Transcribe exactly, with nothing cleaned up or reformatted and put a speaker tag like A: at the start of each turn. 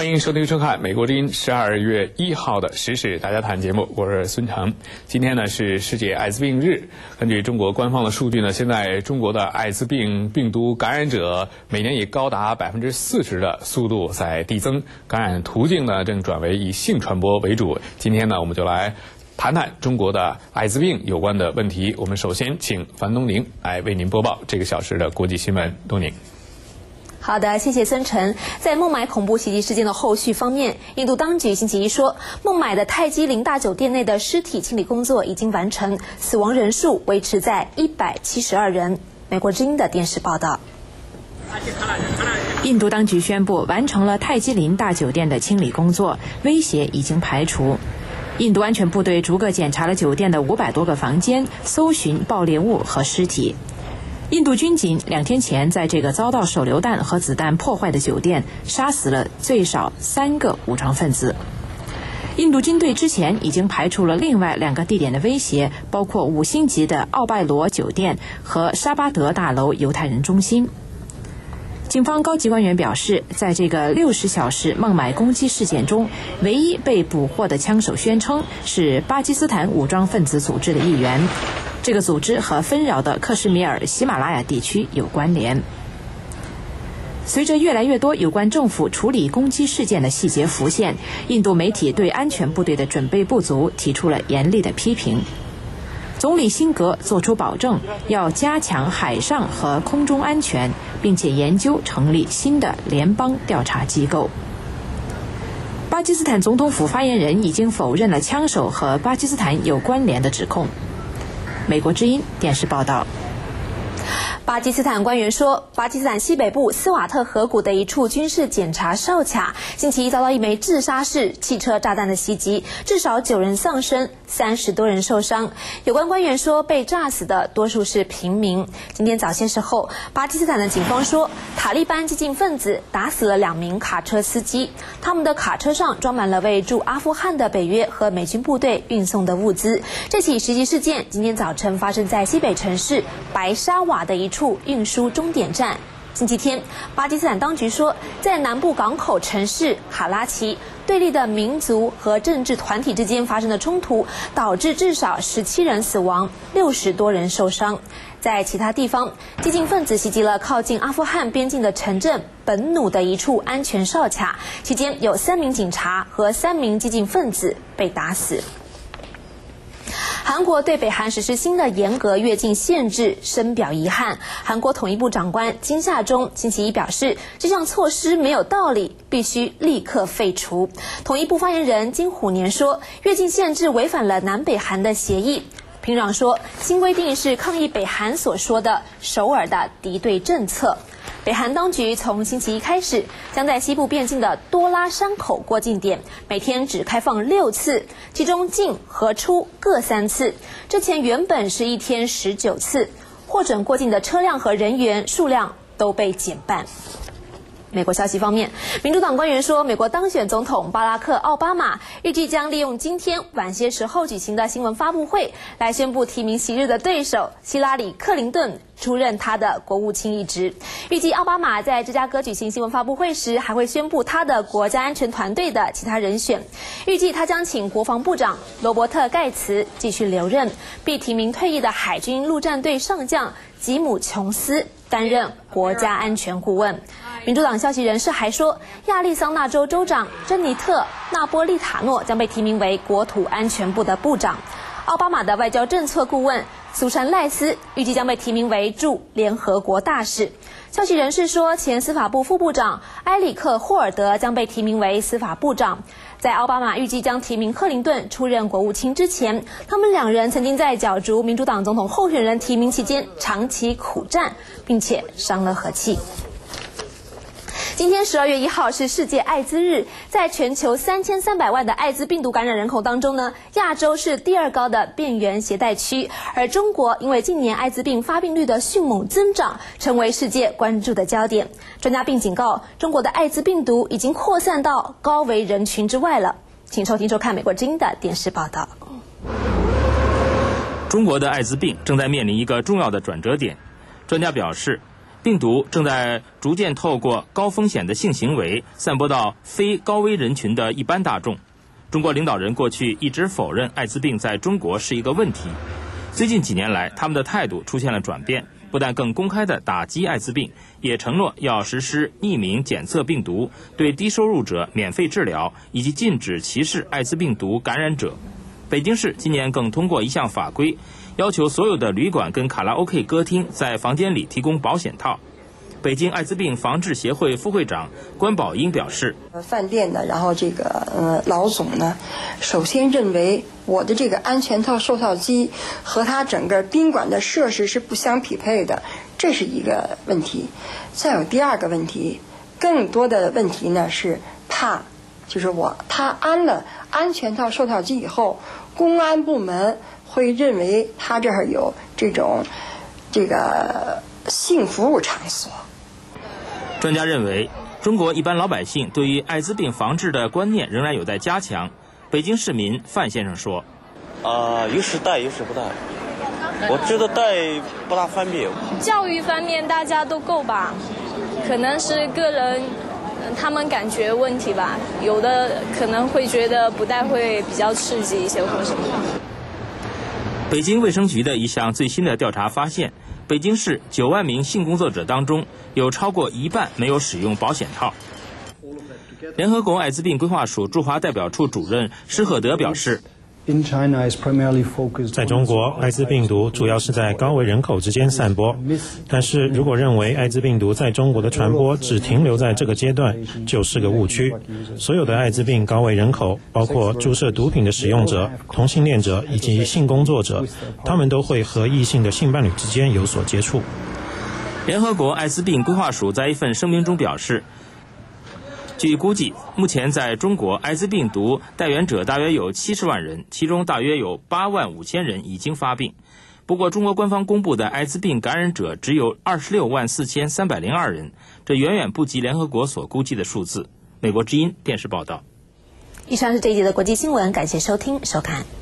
A: 欢迎收听收看美国之音十二月一号的时事大家谈节目，我是孙成。今天呢是世界艾滋病日。根据中国官方的数据呢，现在中国的艾滋病病毒感染者每年以高达百分之四十的速度在递增，感染途径呢正转为以性传播为主。今天呢，我们就来谈谈中国的艾滋病有关的问题。我们首先请樊东宁来为您播报这个小时的国际新闻。东宁。
B: 好的，谢谢孙成。在孟买恐怖袭击事件的后续方面，印度当局星期一说，孟买的泰姬陵大酒店内的尸体清理工作已经完成，死亡人数维持在一百七十二人。美国之音的电视报道。
C: 印度当局宣布完成了泰姬陵大酒店的清理工作，威胁已经排除。印度安全部队逐个检查了酒店的五百多个房间，搜寻爆裂物和尸体。印度军警两天前在这个遭到手榴弹和子弹破坏的酒店杀死了最少三个武装分子。印度军队之前已经排除了另外两个地点的威胁，包括五星级的奥拜罗酒店和沙巴德大楼犹太人中心。警方高级官员表示，在这个六十小时孟买攻击事件中，唯一被捕获的枪手宣称是巴基斯坦武装分子组织的一员。这个组织和纷扰的克什米尔喜马拉雅地区有关联。随着越来越多有关政府处理攻击事件的细节浮现，印度媒体对安全部队的准备不足提出了严厉的批评。总理辛格作出保证，要加强海上和空中安全，并且研究成立新的联邦调查机构。巴基斯坦总统府发言人已经否认了枪手和巴基斯坦有关联的指控。美国之音电视报道。
B: 巴基斯坦官员说，巴基斯坦西北部斯瓦特河谷的一处军事检查哨卡星期一遭到一枚自杀式汽车炸弹的袭击，至少九人丧生，三十多人受伤。有关官员说，被炸死的多数是平民。今天早些时候，巴基斯坦的警方说，塔利班激进分子打死了两名卡车司机，他们的卡车上装满了为驻阿富汗的北约和美军部队运送的物资。这起袭击事件今天早晨发生在西北城市白沙瓦的一处运输终点站。星期天，巴基斯坦当局说，在南部港口城市卡拉奇，对立的民族和政治团体之间发生的冲突，导致至少十七人死亡，六十多人受伤。在其他地方，激进分子袭击了靠近阿富汗边境的城镇本努的一处安全哨卡，期间有三名警察和三名激进分子被打死。韩国对北韩实施新的严格越境限制深表遗憾。韩国统一部长官金夏中星期一表示，这项措施没有道理，必须立刻废除。统一部发言人金虎年说，越境限制违反了南北韩的协议。平壤说，新规定是抗议北韩所说的首尔的敌对政策。北韩当局从星期一开始，将在西部边境的多拉山口过境点每天只开放六次，其中进和出各三次。之前原本是一天十九次，获准过境的车辆和人员数量都被减半。美国消息方面，民主党官员说，美国当选总统巴拉克·奥巴马预计将利用今天晚些时候举行的新闻发布会，来宣布提名昔日的对手希拉里·克林顿出任他的国务卿一职。预计奥巴马在芝加哥举行新闻发布会时，还会宣布他的国家安全团队的其他人选。预计他将请国防部长罗伯特·盖茨继续留任，并提名退役的海军陆战队上将吉姆·琼斯担任国家安全顾问。民主党消息人士还说，亚利桑那州州长珍妮特·纳波利塔诺将被提名为国土安全部的部长。奥巴马的外交政策顾问苏珊·赖斯预计将被提名为驻联合国大使。消息人士说，前司法部副部长埃里克·霍尔德将被提名为司法部长。在奥巴马预计将提名克林顿出任国务卿之前，他们两人曾经在角逐民主党总统候选人提名期间长期苦战，并且伤了和气。今天十二月一号是世界艾滋日，在全球三千三百万的艾滋病毒感染人口当中呢，亚洲是第二高的病原携带区，而中国因为近年艾滋病发病率的迅猛增长，成为世界关注的焦点。专家并警告，中国的艾滋病毒已经扩散到高危人群之外了。请收听收看美国之音的电视报道。
D: 中国的艾滋病正在面临一个重要的转折点。专家表示， 病毒正在逐渐透过高风险的性行为散播到非高危人群的一般大众。中国领导人过去一直否认艾滋病在中国是一个问题，最近几年来，他们的态度出现了转变，不但更公开地打击艾滋病，也承诺要实施匿名检测病毒，对低收入者免费治疗，以及禁止歧视艾滋病毒感染者。北京市今年更通过一项法规，要求所有的旅馆跟卡拉 OK 歌厅在房间里提供保险套。北京艾滋病防治协会副会长关宝英表示，
E: 饭店呢，然后这个呃老总呢，首先认为我的这个安全套售套机和他整个宾馆的设施是不相匹配的，这是一个问题。再有第二个问题，更多的问题呢是怕，就是我他安了安全套售套机以后，公安部门会认为他这儿有这种这个性服务场所。
D: 专家认为，中国一般老百姓对于艾滋病防治的观念仍然有待加强。北京市民范先生说：“
F: 啊、呃，有时戴，有时不戴。我觉得戴不大方便。
G: 教育方面大家都够吧，可能是个人他们感觉问题吧，有的可能会觉得不戴会比较刺激一些或什么的。”
D: 北京卫生局的一项最新的调查发现，北京市九万名性工作者当中，有超过一半没有使用保险套。联合国艾滋病规划署驻华代表处主任施赫德表示，
H: 在中国，艾滋病毒主要是在高危人口之间散播。但是如果认为艾滋病毒在中国的传播只停留在这个阶段，就是个误区。所有的艾滋病高危人口，包括注射毒品的使用者、同性恋者以及性工作者，他们都会和异性的性伴侣之间有所接触。
D: 联合国艾滋病规划署在一份声明中表示，据估计，目前在中国，艾滋病毒带源者大约有七十万人，其中大约有八万五千人已经发病。不过，中国官方公布的艾滋病感染者只有二十六万四千三百零二人，这远远不及联合国所估计的数字。美国之音电视报道。
B: 以上是这一节的国际新闻，感谢收听收看。